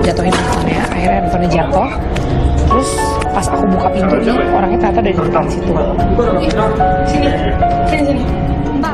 jatuhin handphonenya. Akhirnya handphonenya jatuh. Terus pas aku buka pintu nih, orangnya ternyata ada di depan situ. Sini. Entah.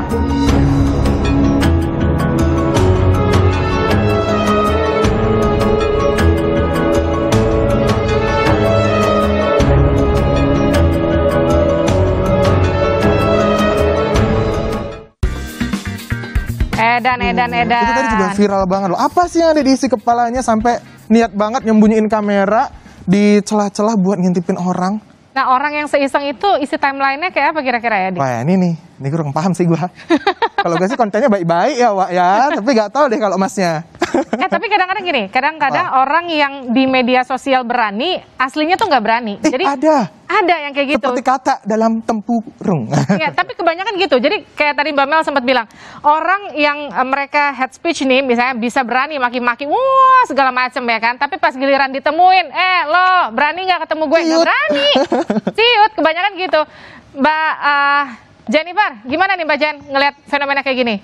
Edan. Itu tadi juga viral banget loh. Apa sih yang ada di isi kepalanya sampai niat banget nyembunyiin kamera di celah-celah buat ngintipin orang? Nah, orang yang seiseng itu isi timelinenya kayak apa kira-kira ya, Dik? Wah, ini kurang paham sih gua. Kalau gue sih kontennya baik-baik ya, Wak ya, tapi nggak tahu deh kalau Masnya. Tapi kadang-kadang gini, kadang-kadang orang yang di media sosial berani, aslinya tuh nggak berani. Jadi ada yang kayak gitu. Seperti kata dalam tempurung. Ya, tapi kebanyakan gitu. Jadi kayak tadi Mbak Mel sempat bilang, orang yang mereka head speech nih, misalnya bisa berani maki-maki, wah segala macem ya kan. Tapi pas giliran ditemuin, lo berani nggak ketemu gue? Nggak berani. Ciut, kebanyakan gitu. Mbak Jennifer, gimana nih Mbak Jen ngelihat fenomena kayak gini?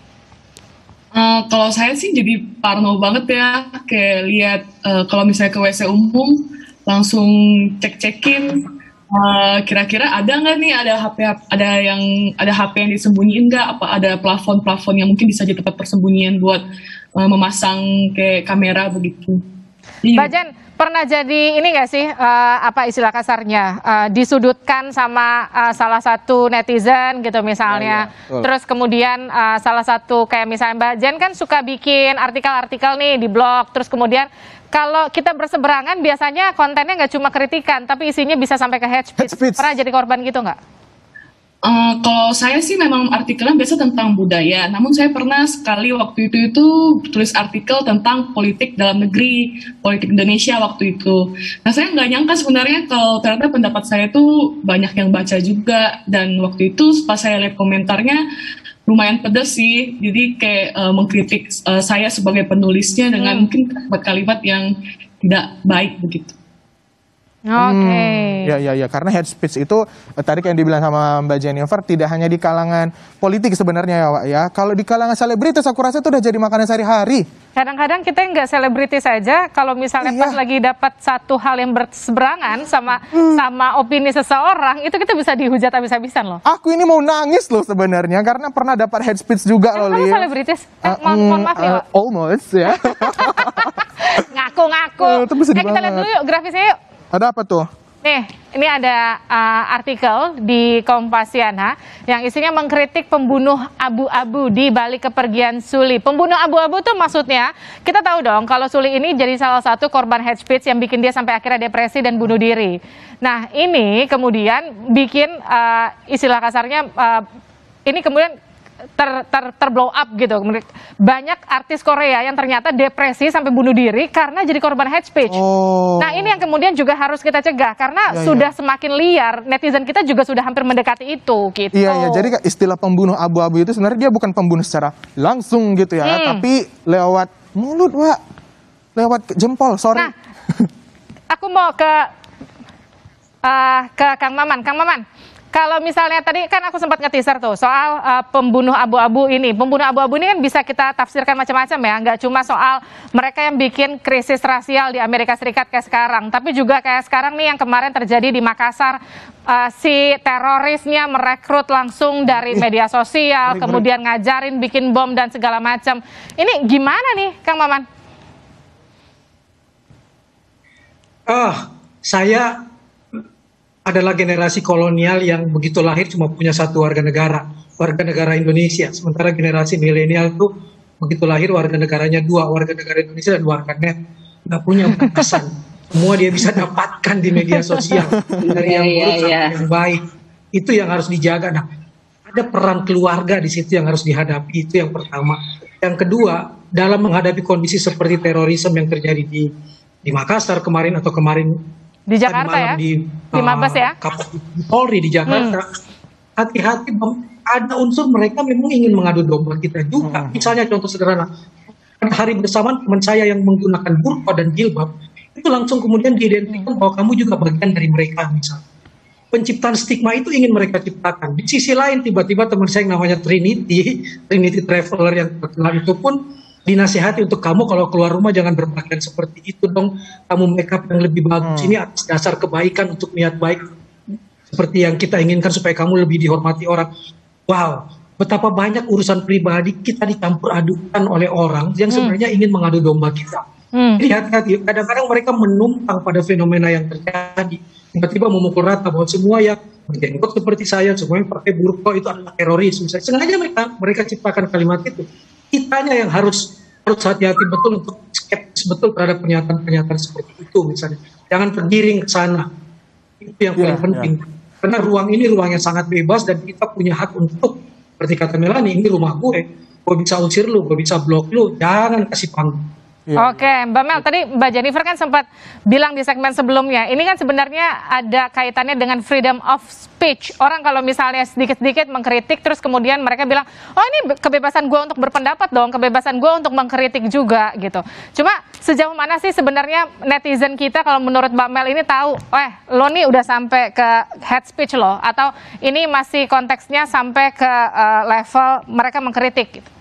Kalau saya sih jadi parno banget ya, kayak lihat kalau misalnya ke WC umum langsung cek-cekin kira-kira ada nggak nih ada HP yang disembunyiin nggak, apa ada plafon-plafon yang mungkin bisa jadi tempat persembunyian buat memasang kayak kamera begitu. Mbak Jen, pernah jadi ini nggak sih, apa istilah kasarnya, disudutkan sama salah satu netizen gitu misalnya, terus kemudian salah satu kayak misalnya Mbak Jen kan suka bikin artikel-artikel nih di blog, terus kemudian kalau kita berseberangan biasanya kontennya nggak cuma kritikan, tapi isinya bisa sampai ke hate speech. Pernah jadi korban gitu nggak? Kalau saya sih memang artikelnya biasa tentang budaya, namun saya pernah sekali waktu itu tulis artikel tentang politik dalam negeri, politik Indonesia waktu itu. Nah, saya nggak nyangka sebenarnya kalau ternyata pendapat saya tuh banyak yang baca juga, dan waktu itu pas saya lihat komentarnya lumayan pedas sih, jadi kayak mengkritik saya sebagai penulisnya dengan mungkin kalimat-kalimat yang tidak baik begitu. Oke. Ya, karena hate speech itu tadi yang dibilang sama Mbak Jennifer tidak hanya di kalangan politik sebenarnya ya, Wak ya. Kalau di kalangan selebritis aku rasa itu udah jadi makanan sehari-hari. Kadang-kadang kita nggak selebritis saja, kalau misalnya pas lagi dapat satu hal yang berseberangan sama opini seseorang, itu kita bisa dihujat habis-habisan loh. Aku ini mau nangis loh sebenarnya karena pernah dapat hate speech juga loh. Kamu selebritis? Mohon maaf ya, Wak. Almost ya. Ngaku-ngaku. Kita lihat dulu yuk grafisnya yuk. Ada apa tuh? Nih, ini ada artikel di Kompasiana yang isinya mengkritik pembunuh abu-abu di balik kepergian Suli. Pembunuh abu-abu tuh maksudnya, kita tahu dong kalau Suli ini jadi salah satu korban hate speech yang bikin dia sampai akhirnya depresi dan bunuh diri. Nah, ini kemudian bikin istilah kasarnya, ini kemudian terblow up gitu. Banyak artis Korea yang ternyata depresi sampai bunuh diri karena jadi korban hate speech. Nah, ini yang kemudian juga harus kita cegah karena sudah semakin liar, netizen kita juga sudah hampir mendekati itu gitu. Iya, jadi istilah pembunuh abu-abu itu sebenarnya dia bukan pembunuh secara langsung gitu ya, tapi lewat mulut, Wak. Lewat jempol, sorry. Nah, aku mau ke Kang Maman. Kang Maman, kalau misalnya tadi kan aku sempat nge-teaser tuh soal pembunuh abu-abu ini. Pembunuh abu-abu ini kan bisa kita tafsirkan macam-macam ya. Nggak cuma soal mereka yang bikin krisis rasial di Amerika Serikat kayak sekarang. Tapi juga kayak sekarang nih yang kemarin terjadi di Makassar. Si terorisnya merekrut langsung dari media sosial. Kemudian ngajarin bikin bom dan segala macam. Ini gimana nih Kang Maman? Saya adalah generasi kolonial yang begitu lahir cuma punya satu warga negara Indonesia. Sementara generasi milenial tuh begitu lahir warga negaranya dua, warga negara Indonesia dan warga net. Nggak punya batasan. Semua dia bisa dapatkan di media sosial. Dari yang buruk sampai yang baik. Itu yang harus dijaga. Nah, ada peran keluarga di situ yang harus dihadapi. Itu yang pertama. Yang kedua, dalam menghadapi kondisi seperti terorisme yang terjadi di Makassar kemarin atau kemarin di Jakarta ya, di Mabes ya, Polri di Jakarta, hati-hati, ada unsur mereka memang ingin mengadu domba kita juga. Misalnya contoh sederhana, pada hari bersamaan teman saya yang menggunakan burqa dan jilbab, itu langsung kemudian diidentikan bahwa kamu juga bagian dari mereka misalnya. Penciptaan stigma itu ingin mereka ciptakan. Di sisi lain tiba-tiba teman saya yang namanya Trinity Traveler yang terkenal itu pun dinasehati untuk kamu kalau keluar rumah jangan berpakaian seperti itu dong, kamu make up yang lebih bagus, ini atas dasar kebaikan untuk niat baik seperti yang kita inginkan supaya kamu lebih dihormati orang. Wow, betapa banyak urusan pribadi kita dicampur adukan oleh orang yang sebenarnya ingin mengadu domba kita. Jadi hati-hati, kadang-kadang mereka menumpang pada fenomena yang terjadi, tiba-tiba memukul rata bahwa semua yang berjenggot seperti saya, semua yang pakai burqa itu adalah teroris. Misalnya, sengaja mereka ciptakan kalimat itu. Kitanya yang harus hati-hati betul untuk skeptis betul terhadap pernyataan-pernyataan seperti itu misalnya. Jangan tergiring ke sana. Itu yang paling penting. Karena ruang ini ruang yang sangat bebas dan kita punya hak untuk, seperti kata Melani, ini rumah gue bisa usir lu, gue bisa blok lu, jangan kasih panggung. Oke, Mbak Mel, tadi Mbak Jennifer kan sempat bilang di segmen sebelumnya, ini kan sebenarnya ada kaitannya dengan freedom of speech. Orang kalau misalnya sedikit-sedikit mengkritik, terus kemudian mereka bilang, oh ini kebebasan gue untuk berpendapat dong, kebebasan gue untuk mengkritik juga gitu. Cuma sejauh mana sih sebenarnya netizen kita kalau menurut Mbak Mel ini tahu, lo nih udah sampai ke hate speech loh, atau ini masih konteksnya sampai ke level mereka mengkritik gitu?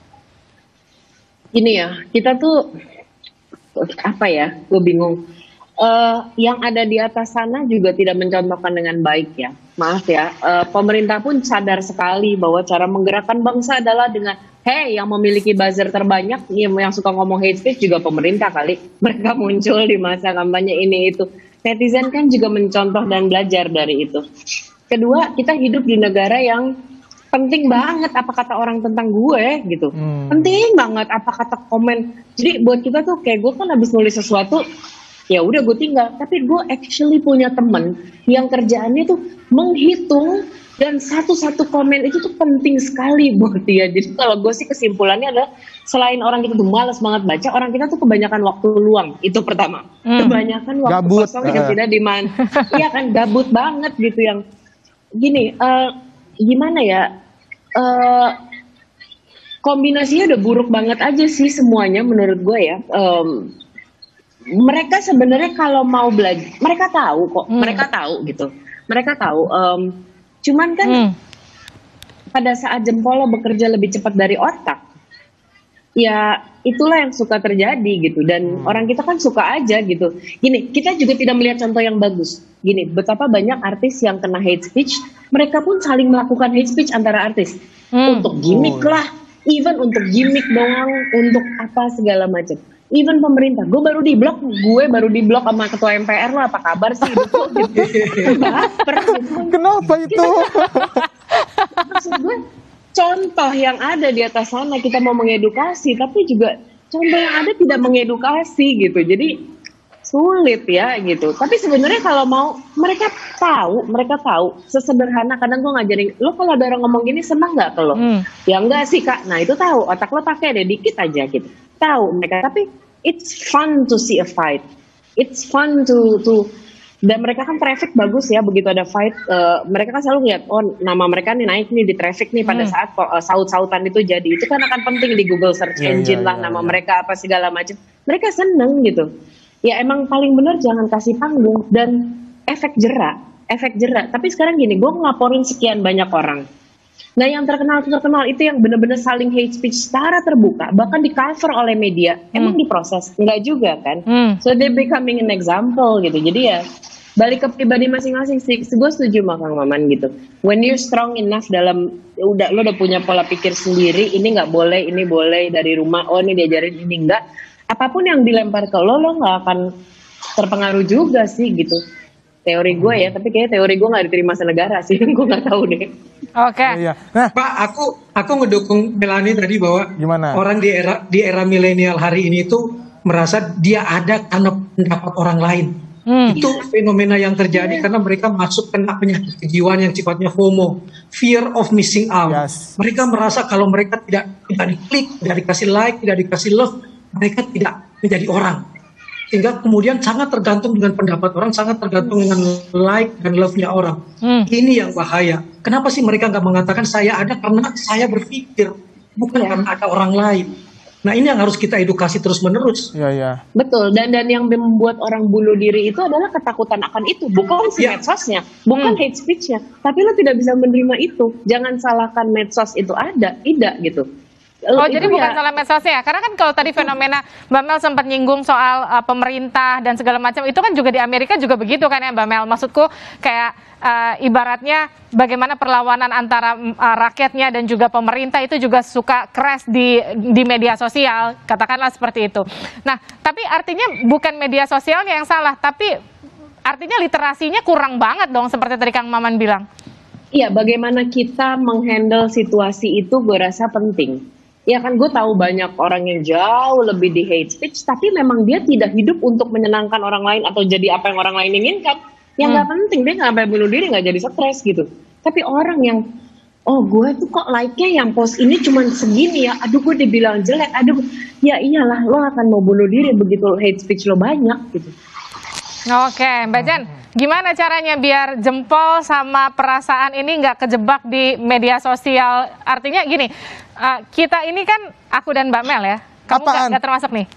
Ini ya, kita tuh apa ya, gue bingung. Yang ada di atas sana juga tidak mencontohkan dengan baik ya. Maaf ya, pemerintah pun sadar sekali bahwa cara menggerakkan bangsa adalah dengan, yang memiliki buzzer terbanyak, yang suka ngomong hate speech juga pemerintah kali. Mereka muncul di masa kampanye ini itu. Netizen kan juga mencontoh dan belajar dari itu. Kedua, kita hidup di negara yang penting banget apa kata orang tentang gue gitu. Penting banget apa kata komen. Jadi buat kita tuh kayak gue kan habis nulis sesuatu, ya udah gue tinggal. Tapi gue actually punya temen yang kerjaannya tuh menghitung, dan satu-satu komen itu tuh penting sekali buat dia. Jadi kalau gue sih kesimpulannya adalah selain orang kita tuh malas banget baca, orang kita tuh kebanyakan waktu luang. Itu pertama. Kebanyakan waktu gabut, kosong yang tidak diman. Iya kan, gabut banget gitu yang gini. Gimana ya? Kombinasinya udah buruk banget aja sih semuanya menurut gue ya. Mereka sebenarnya kalau mau belajar, mereka tahu kok, mereka tahu gitu, mereka tahu. Cuman kan pada saat jempol bekerja lebih cepat dari otak, ya itulah yang suka terjadi gitu. Dan orang kita kan suka aja gitu. Gini, kita juga tidak melihat contoh yang bagus. Gini, betapa banyak artis yang kena hate speech, mereka pun saling melakukan hate speech antara artis. Untuk gimmick lah, even untuk gimmick doang, untuk apa segala macam. Even pemerintah, gue baru di blok sama ketua MPR lo, apa kabar sih? Gitu. Kenapa itu? Maksud gue, contoh yang ada di atas sana kita mau mengedukasi, tapi juga contoh yang ada tidak mengedukasi gitu. Jadi sulit ya gitu. Tapi sebenarnya kalau mau, mereka tahu sesederhana. Kadang gue ngajarin lo, kalau ada orang ngomong gini senang nggak ke lo? Ya enggak sih kak. Nah itu tahu, otak lo pakai deh dikit aja gitu. Tahu mereka, tapi it's fun to see a fight. It's fun to dan mereka kan traffic bagus ya, begitu ada fight, mereka kan selalu lihat, oh nama mereka nih naik nih di traffic nih pada saat saut-sautan itu jadi. Itu kan akan penting di Google search engine lah nama mereka apa segala macam. Mereka seneng gitu. Ya emang paling benar jangan kasih panggung dan efek jerak. Tapi sekarang gini, gue ngelaporin sekian banyak orang. Nah yang terkenal itu yang benar-benar saling hate speech secara terbuka, bahkan di cover oleh media. Emang diproses? Enggak juga kan? So they becoming an example gitu. Jadi ya balik ke pribadi masing-masing sih. Gue setuju sama Kang Maman gitu. When you're strong enough dalam, lo udah punya pola pikir sendiri, ini nggak boleh, ini boleh dari rumah, oh ini diajarin, ini enggak. Apapun yang dilempar ke lo nggak akan terpengaruh juga sih gitu. Teori gue ya, tapi kayaknya teori gue nggak diterima senegara sih, gue nggak tahu deh. Oke. Iya. Nah, Pak, aku ngedukung Melani tadi bahwa gimana? Orang di era milenial hari ini tuh merasa dia ada karena pendapat orang lain. Itu fenomena yang terjadi karena mereka masuk kena penyakit kejiwaan yang sifatnya FOMO, fear of missing out. Yes. Mereka merasa kalau mereka tidak diklik, tidak dikasih like, tidak dikasih love, mereka tidak menjadi orang. Sehingga kemudian sangat tergantung dengan pendapat orang, sangat tergantung dengan like dan love-nya orang. Ini yang bahaya. Kenapa sih mereka nggak mengatakan saya ada karena saya berpikir, bukan karena ada orang lain. Nah ini yang harus kita edukasi terus-menerus. Iya. Betul, dan yang membuat orang bunuh diri itu adalah ketakutan akan itu, bukan si medsosnya, bukan hate speech-nya. Tapi lo tidak bisa menerima itu. Jangan salahkan medsos itu ada, tidak gitu. Oh, Itu jadi bukan ya, salah medsosnya ya? Karena kan kalau tadi fenomena Mbak Mel sempat nyinggung soal pemerintah dan segala macam, itu kan juga di Amerika juga begitu kan ya Mbak Mel? Maksudku kayak ibaratnya bagaimana perlawanan antara rakyatnya dan juga pemerintah itu juga suka crash di media sosial, katakanlah seperti itu. Nah, tapi artinya bukan media sosialnya yang salah, tapi artinya literasinya kurang banget dong, seperti tadi Kang Maman bilang. iya, bagaimana kita menghandle situasi itu gue rasa penting. Ya kan, gue tahu banyak orang yang jauh lebih di hate speech, tapi memang dia tidak hidup untuk menyenangkan orang lain atau jadi apa yang orang lain inginkan. Yang nggak penting, dia nggak sampai bunuh diri, nggak jadi stres gitu. Tapi orang yang, oh gue tuh kok like-nya yang post ini cuma segini ya, aduh gue dibilang jelek, aduh, ya iyalah lo akan mau bunuh diri begitu hate speech lo banyak gitu. Oke, Mbak Jan, gimana caranya biar jempol sama perasaan ini nggak kejebak di media sosial? Artinya gini, kita ini kan aku dan Mbak Mel ya. Kamu nggak termasuk nih.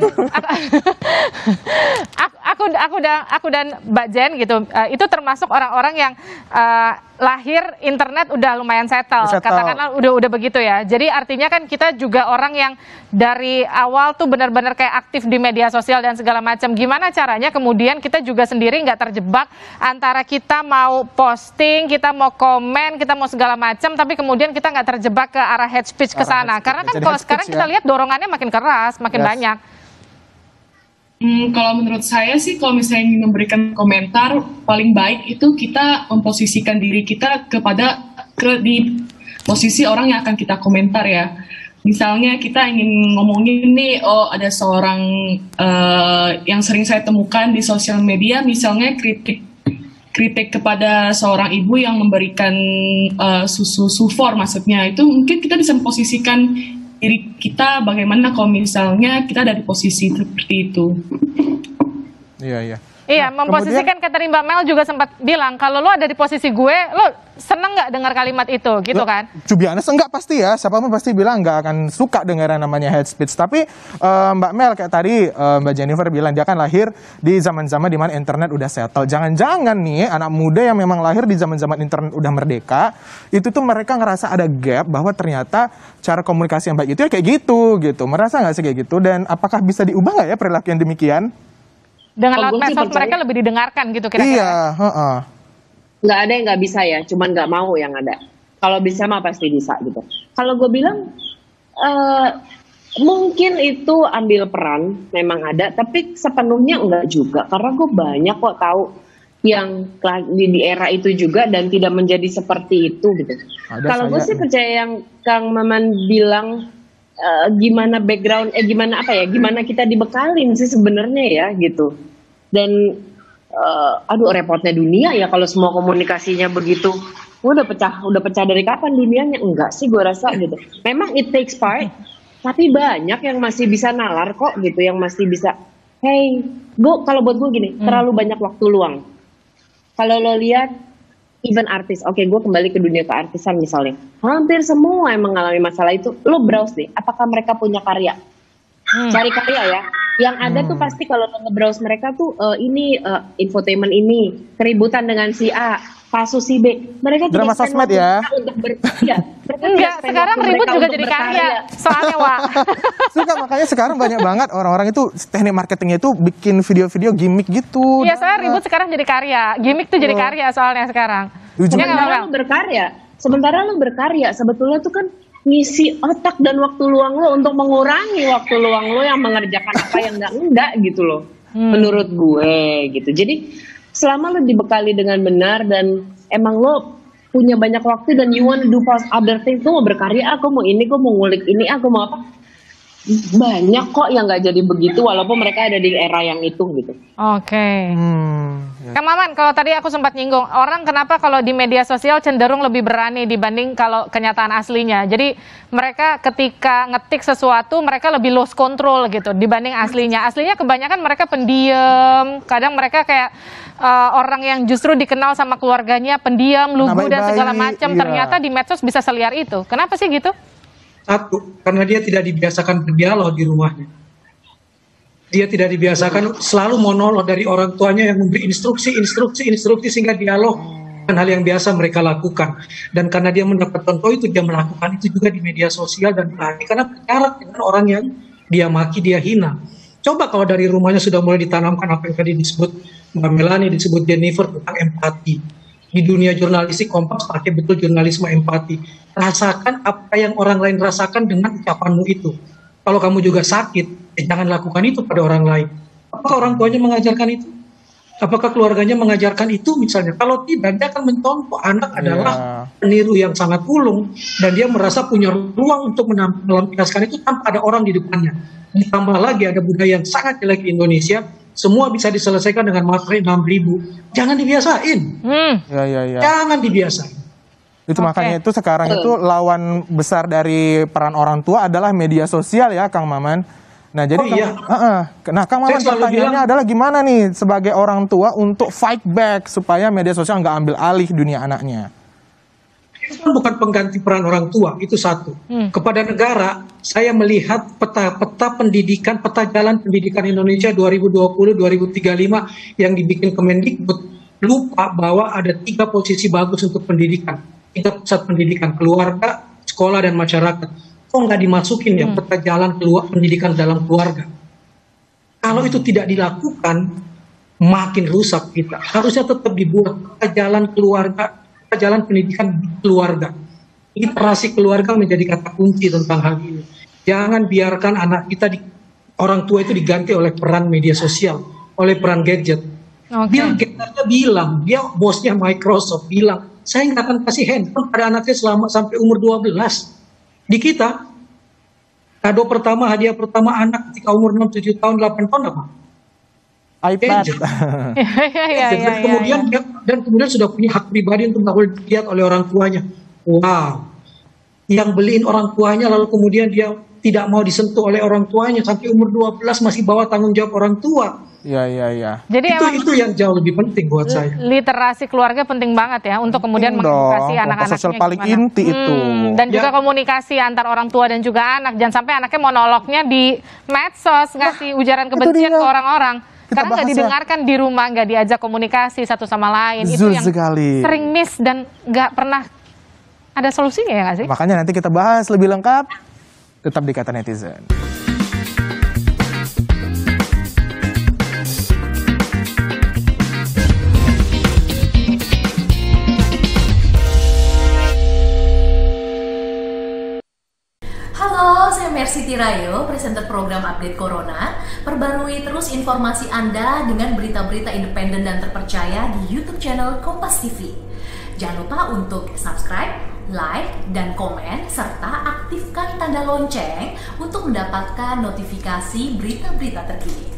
Aku dan Mbak Jen gitu. Itu termasuk orang-orang yang lahir internet udah lumayan settle. Katakanlah udah begitu ya. Jadi artinya kan kita juga orang yang dari awal tuh benar-benar kayak aktif di media sosial dan segala macam. Gimana caranya kemudian kita juga sendiri nggak terjebak antara kita mau posting, kita mau komen, kita mau segala macam, tapi kemudian kita nggak terjebak ke arah hate speech ke sana. Karena kan kalau sekarang kita lihat dorongannya makin keras, makin banyak. Kalau menurut saya sih, kalau misalnya ingin memberikan komentar, paling baik itu kita memposisikan diri kita di posisi orang yang akan kita komentar ya. Misalnya kita ingin ngomongin nih, oh ada seorang yang sering saya temukan di sosial media, misalnya kritik kepada seorang ibu yang memberikan susu sufor, maksudnya itu mungkin kita bisa memposisikan diri kita bagaimana kalau misalnya kita ada di posisi seperti itu. Iya. Iya, memposisikan kata Mbak Mel juga sempat bilang, kalau lo ada di posisi gue, lo seneng nggak dengar kalimat itu, gitu kan? To be honest, enggak pasti ya, siapapun pasti bilang nggak akan suka dengar namanya hate speech. Tapi Mbak Mel kayak tadi Mbak Jennifer bilang, dia kan lahir di zaman-zaman dimana internet udah settle. Jangan-jangan nih anak muda yang memang lahir di zaman-zaman internet udah merdeka, itu tuh mereka ngerasa ada gap bahwa ternyata cara komunikasi yang baik itu ya kayak gitu. Merasa nggak sih kayak gitu? Dan apakah bisa diubah nggak ya perilaku yang demikian? Dengan lewat medsos mereka lebih didengarkan gitu kira-kira. Iya, Nggak ada yang nggak bisa ya, cuman nggak mau yang ada. Kalau bisa mah pasti bisa gitu. Kalau gue bilang mungkin itu ambil peran, memang ada, tapi sepenuhnya enggak juga. Karena gue banyak kok tahu yang di era itu juga dan tidak menjadi seperti itu gitu. Kalau gue sih percaya yang Kang Maman bilang, gimana background, gimana kita dibekalin sih sebenarnya ya gitu. Dan aduh repotnya dunia ya kalau semua komunikasinya begitu. Udah pecah dari kapan dunianya? Enggak sih gue rasa gitu. Memang it takes part, tapi banyak yang masih bisa nalar kok gitu, yang masih bisa. Hey, kalau buat gue gini, terlalu banyak waktu luang. Kalau lo lihat even artis, oke, gue kembali ke dunia keartisan misalnya, hampir semua yang mengalami masalah itu, lo browse deh, apakah mereka punya karya? Cari karya ya. Yang ada tuh pasti kalau lo nge-browse mereka tuh infotainment ini, keributan dengan si A, kasus si B. Mereka drama sosmed ya. Enggak, sekarang ribut juga jadi karya. Soalnya Wak. Suka, makanya sekarang banyak banget orang-orang itu teknik marketingnya itu bikin video-video gimmick gitu. Iya, soalnya ribut sekarang jadi karya. Gimmick tuh jadi karya soalnya sekarang. Sementara lo berkarya, sebetulnya tuh kan ngisi otak dan waktu luang lo untuk mengurangi waktu luang lo yang mengerjakan apa yang enggak gitu loh. Menurut gue gitu. Jadi selama lo dibekali dengan benar dan emang lo punya banyak waktu dan you want to do other things, lo mau berkarya, aku mau ini, aku mau ngulik ini, aku mau apa, banyak kok yang nggak jadi begitu walaupun mereka ada di era yang itu gitu. Oke. Kang Maman, kalau tadi aku sempat nyinggung, orang kenapa kalau di media sosial cenderung lebih berani dibanding kalau kenyataan aslinya. Jadi mereka ketika ngetik sesuatu mereka lebih lose control gitu dibanding aslinya. Aslinya kebanyakan mereka pendiam, kadang mereka kayak orang yang justru dikenal sama keluarganya pendiam, lugu dan segala macam. Iya. Ternyata di medsos bisa seliar itu. Kenapa sih gitu? Satu, karena dia tidak dibiasakan berdialog di rumahnya. Dia tidak dibiasakan selalu monolog dari orang tuanya yang memberi instruksi sehingga dialog Dan hal yang biasa mereka lakukan. Dan karena dia mendapat contoh itu, dia melakukan itu juga di media sosial dan berani karena berjarak dengan orang yang dia maki, dia hina. Coba kalau dari rumahnya sudah mulai ditanamkan apa yang tadi disebut Mbak Melanie, disebut Jennifer tentang empati. Di dunia jurnalistik Kompas pakai betul jurnalisme empati. Rasakan apa yang orang lain rasakan dengan ucapanmu itu. Kalau kamu juga sakit, jangan lakukan itu pada orang lain. Apakah orang tuanya mengajarkan itu? Apakah keluarganya mengajarkan itu misalnya? Kalau tidak, dia akan mencontoh anak adalah peniru yang sangat ulung dan dia merasa punya ruang untuk melampiaskan itu tanpa ada orang di depannya. Ditambah lagi ada budaya yang sangat jelek di Indonesia, semua bisa diselesaikan dengan materi 6.000. Jangan dibiasain. Jangan dibiasain. Itu makanya itu sekarang itu lawan besar dari peran orang tua adalah media sosial ya, Kang Maman. Nah, jadi nah, Kang Maman pertanyaannya adalah gimana nih sebagai orang tua untuk fight back supaya media sosial nggak ambil alih dunia anaknya? Itu kan bukan pengganti peran orang tua, itu satu. Kepada negara, saya melihat peta pendidikan, peta jalan pendidikan Indonesia 2020-2035 yang dibikin Kemendikbud, lupa bahwa ada 3 posisi bagus untuk pendidikan. 3 pusat pendidikan, keluarga, sekolah, dan masyarakat. Kok nggak dimasukin ya peta jalan pendidikan dalam keluarga? Kalau itu tidak dilakukan, makin rusak kita. Harusnya tetap dibuat peta jalan keluarga, peta jalan pendidikan di keluarga. Literasi keluarga menjadi kata kunci tentang hal ini. Jangan biarkan anak kita, orang tua itu diganti oleh peran media sosial, oleh peran gadget. Bill Gates aja bilang, dia bosnya Microsoft bilang, saya nggak akan kasih handphone pada anaknya selama sampai umur 12. Di kita, kado pertama, hadiah pertama anak ketika umur 6, 7 tahun, 8 tahun apa? iPad. Dan kemudian sudah punya hak pribadi untuk nggak boleh dilihat oleh orang tuanya. Wow. Yang beliin orang tuanya lalu kemudian dia tidak mau disentuh oleh orang tuanya sampai umur 12 masih bawa tanggung jawab orang tua. Iya. Jadi itu yang jauh lebih penting buat saya. Literasi keluarga penting banget ya untuk kemudian mengedukasi anak-anaknya sosial paling inti itu. Dan juga komunikasi antar orang tua dan juga anak. Jangan sampai anaknya monolognya di medsos, ngasih ujaran kebencian ke orang-orang. Karena nggak didengarkan di rumah, nggak diajak komunikasi satu sama lain. Itu yang sering miss dan nggak pernah ada solusinya ya nggak sih? Makanya nanti kita bahas lebih lengkap. Tetap di Kata Netizen. Halo, saya Mercy Tirayo, presenter program Update Corona. Perbarui terus informasi Anda dengan berita-berita independen dan terpercaya di YouTube channel Kompas TV. Jangan lupa untuk subscribe, like, dan komen, serta aktifkan tanda lonceng untuk mendapatkan notifikasi berita-berita terkini.